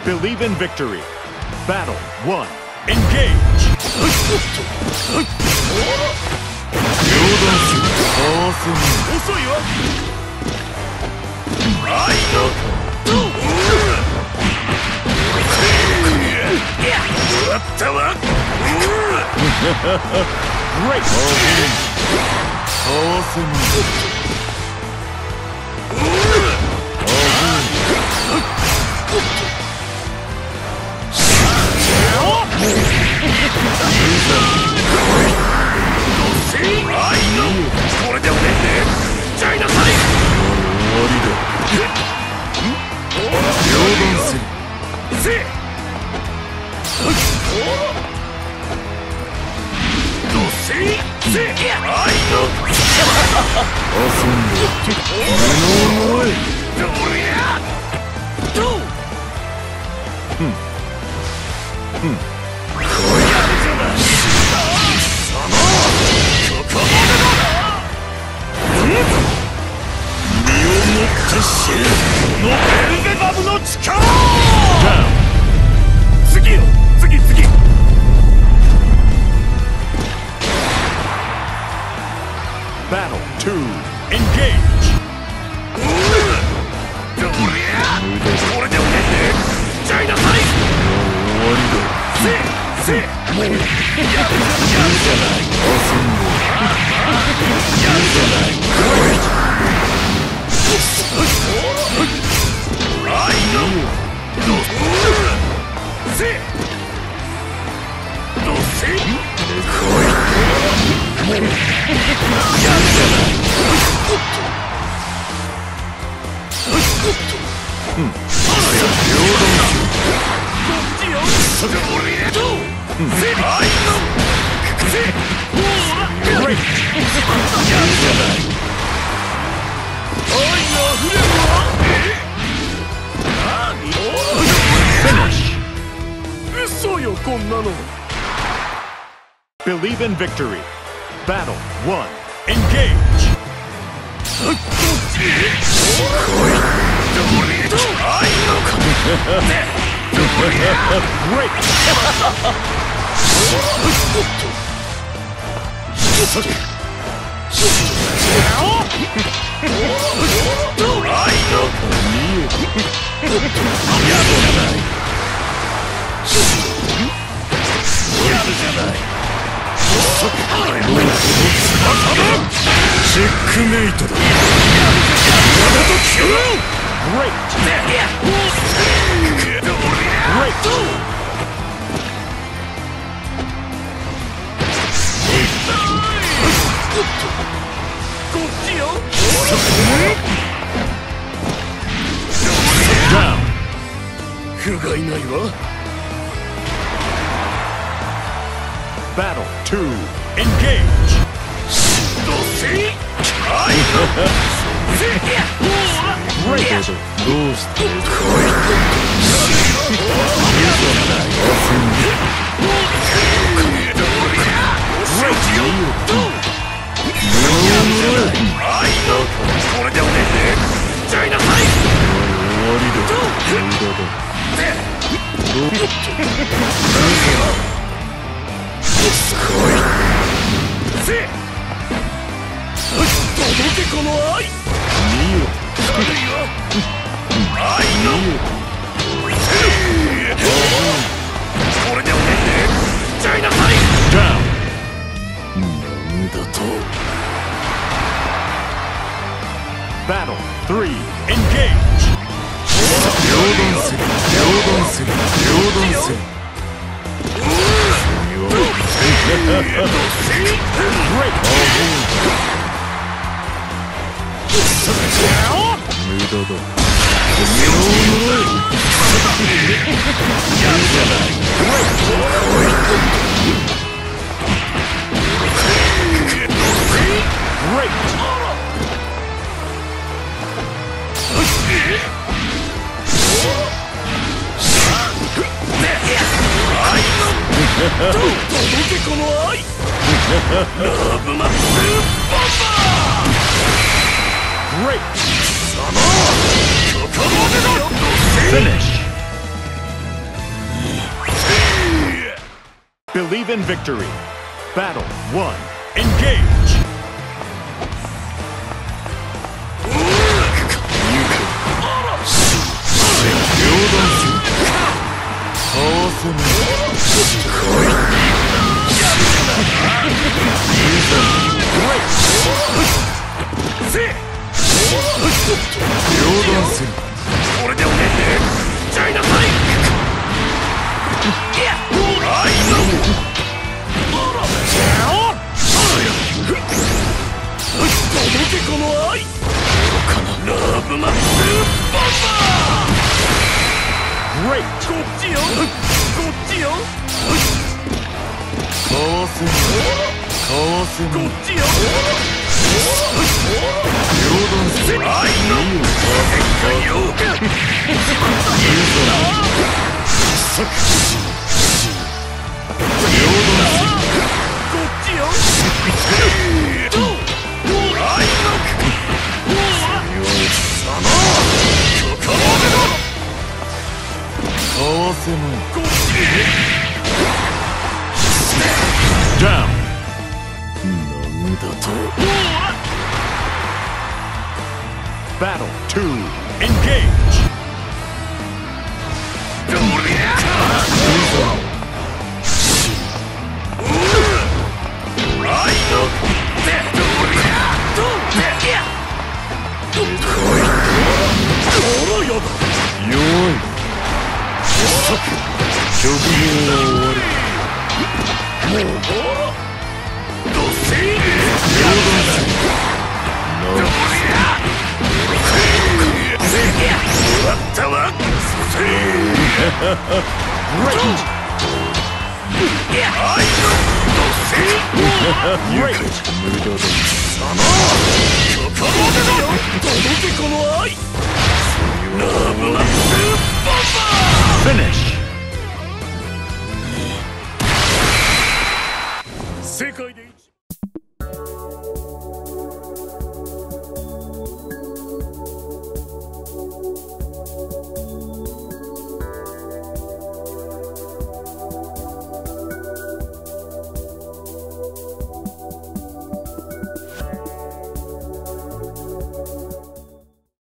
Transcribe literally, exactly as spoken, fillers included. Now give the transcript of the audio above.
Believe in victory. Battle one. Engage. Great. Battle two. Engage. Believe in victory. Battle one. Engage. Great. Checkmate だ。 Great. Great. Down. 不甲斐ないわ。 Battle two. Engage. Great. どうしてこの愛。これでおねんちゃいなさい。 なんだと。 Battle three. Engage. 両断線、両断線、両断線。無駄だ。 Finish. believe in victory. Battle one. Engage! これでおねんでちゃいなさい。いやあいの届けこの愛ラブマックスボンバー。 Great! こっちよこっちよかわせぬかわせぬこっちよ両断する愛の世界よ Down! なんだと Battle two. Engage! 弱い職業は終わる Finish! 世界で